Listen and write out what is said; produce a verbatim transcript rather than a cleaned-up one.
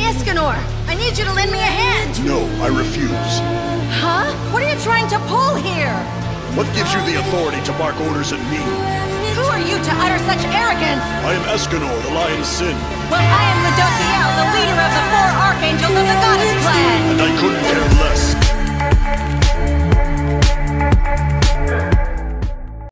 Escanor, I need you to lend me a hand. No, I refuse. Huh? What are you trying to pull here? What gives you the authority to bark orders at me? Who are you to utter such arrogance? I am Escanor, the Lion's Sin. Well, I am Ludociel, the leader of the four archangels of the Goddess Clan. And